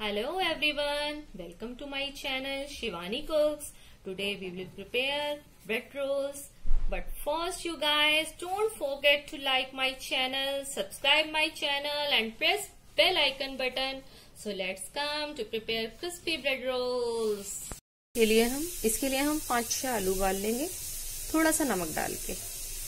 Hello everyone, welcome to my channel Shivani Cooks. Today we will prepare bread rolls. But first you guys don't forget to like my channel, subscribe my channel and press bell icon button. So let's come to prepare crispy bread rolls. इसके लिए हम 5-6 आलू उबाल लेंगे थोड़ा सा नमक डाल के।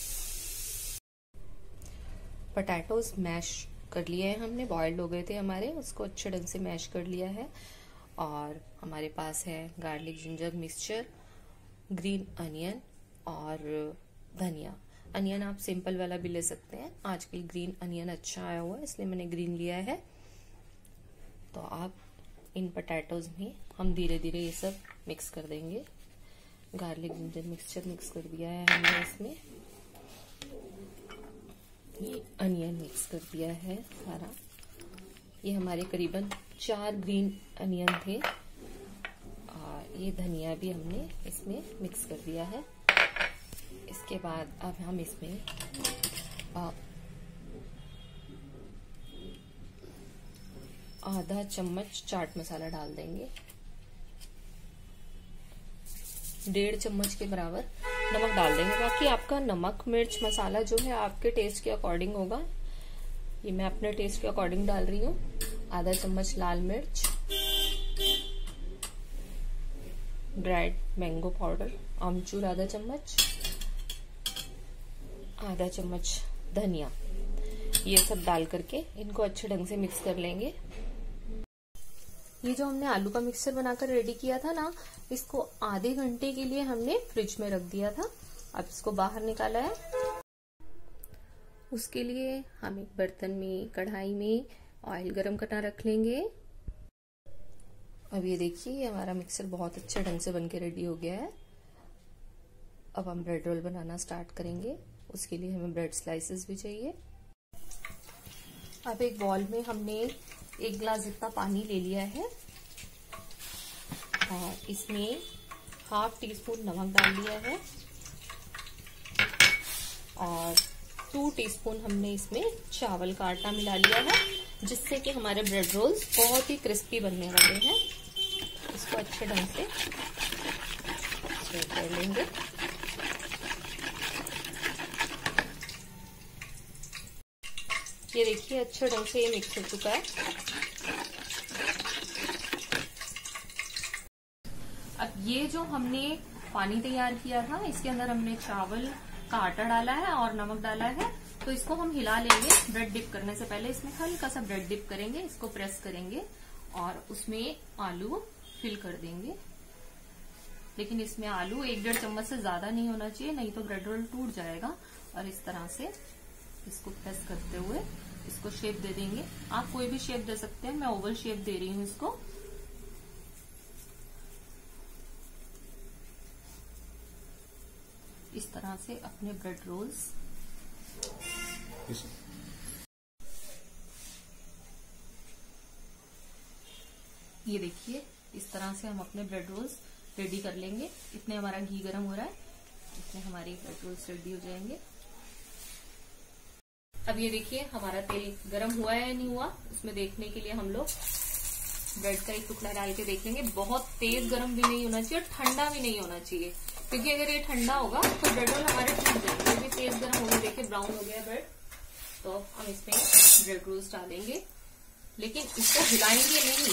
पोटैटोज मैश कर लिए हैं हमने, बॉइल्ड हो गए थे हमारे, उसको अच्छे ढंग से मैश कर लिया है। और हमारे पास है garlic ginger mixture, green onion और धनिया। अनियन आप सिंपल वाला भी ले सकते हैं, आजकल ग्रीन अनियन अच्छा आया हुआ है इसलिए मैंने ग्रीन लिया है। तो आप इन पोटैटोज में हम धीरे धीरे ये सब मिक्स कर देंगे। गार्लिक जिंजर मिक्सचर मिक्स कर दिया है हमने, इसमें ये अनियन मिक्स कर दिया है सारा। ये हमारे करीबन 4 ग्रीन अनियन थे और ये धनिया भी हमने इसमें मिक्स कर दिया है। इसके बाद अब हम इसमें आधा चम्मच चाट मसाला डाल देंगे, 1.5 चम्मच के बराबर नमक डाल देंगे। बाकी आपका नमक मिर्च मसाला जो है आपके टेस्ट के अकॉर्डिंग होगा, ये मैं अपने टेस्ट के अकॉर्डिंग डाल रही हूँ। आधा चम्मच लाल मिर्च, ड्राइड मैंगो पाउडर आमचूर आधा चम्मच, आधा चम्मच धनिया, ये सब डाल करके इनको अच्छे ढंग से मिक्स कर लेंगे। ये जो हमने आलू का मिक्सचर बनाकर रेडी किया था ना, इसको आधे घंटे के लिए हमने फ्रिज में रख दिया था। अब इसको बाहर निकाला है। उसके लिए हम एक बर्तन में, कढ़ाई में ऑयल गरम करना रख लेंगे। अब ये देखिए, ये हमारा मिक्सचर बहुत अच्छे ढंग से बनके रेडी हो गया है। अब हम ब्रेड रोल बनाना स्टार्ट करेंगे। उसके लिए हमें ब्रेड स्लाइसेस भी चाहिए। अब एक बॉल में हमने 1 गिलास जितना पानी ले लिया है और इसमें ½ टीस्पून नमक डाल लिया है और 2 टीस्पून हमने इसमें चावल का आटा मिला लिया है, जिससे कि हमारे ब्रेड रोल्स बहुत ही क्रिस्पी बनने वाले हैं। इसको अच्छे ढंग से कर लेंगे। ये देखिए अच्छे ढंग से ये मिक्स हो चुका है। अब ये जो हमने पानी तैयार किया था, इसके अंदर हमने चावल का आटा डाला है और नमक डाला है। तो इसको हम हिला लेंगे। ब्रेड डिप करने से पहले इसमें हल्का सा ब्रेड डिप करेंगे, इसको प्रेस करेंगे और उसमें आलू फिल कर देंगे। लेकिन इसमें आलू 1-1.5 चम्मच से ज्यादा नहीं होना चाहिए, नहीं तो ब्रेड रोल टूट जाएगा। और इस तरह से इसको प्रेस करते हुए इसको शेप दे देंगे। आप कोई भी शेप दे सकते हैं, मैं ओवल शेप दे रही हूँ इसको। इस तरह से अपने ब्रेड रोल्स ये देखिए, इस तरह से हम अपने ब्रेड रोल्स रेडी कर लेंगे। इतने हमारा घी गरम हो रहा है, इतने हमारे ब्रेड रोल्स रेडी हो जाएंगे। अब ये देखिए हमारा तेल गरम हुआ है या नहीं हुआ, उसमें देखने के लिए हम लोग ब्रेड का एक टुकड़ा डाल के देखेंगे। बहुत तेज गरम भी नहीं होना चाहिए और ठंडा भी नहीं होना चाहिए, क्योंकि अगर ये ठंडा होगा तो ब्रेड रोल हमारे टूट जाएंगे। ये भी तेज गरम हो गया, देखिए ब्राउन हो गया ब्रेड। तो हम इसमें ब्रेड रोल्स डालेंगे, लेकिन इसको हिलाएंगे नहीं।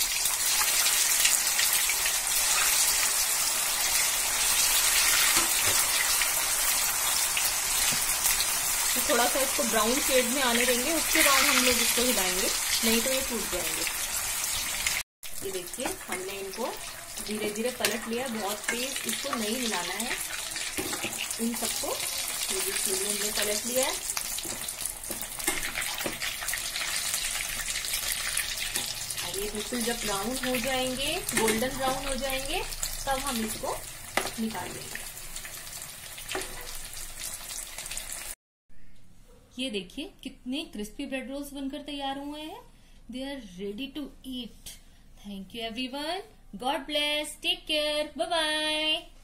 तो थोड़ा सा इसको ब्राउन शेड में आने देंगे, उसके बाद हम लोग इसको हिलाएंगे, नहीं तो ये टूट जाएंगे। ये देखिए हमने इनको धीरे धीरे पलट लिया, बहुत तेज इसको नहीं हिलाना है इन सबको। ये हमने पलट लिया है। और ये बिल्कुल जब ब्राउन हो जाएंगे, गोल्डन ब्राउन हो जाएंगे, तब हम इसको निकाल लेंगे। ये देखिए कितने क्रिस्पी ब्रेड रोल्स बनकर तैयार हुए हैं। They are ready to eat. Thank you everyone. God bless. Take care. Bye bye.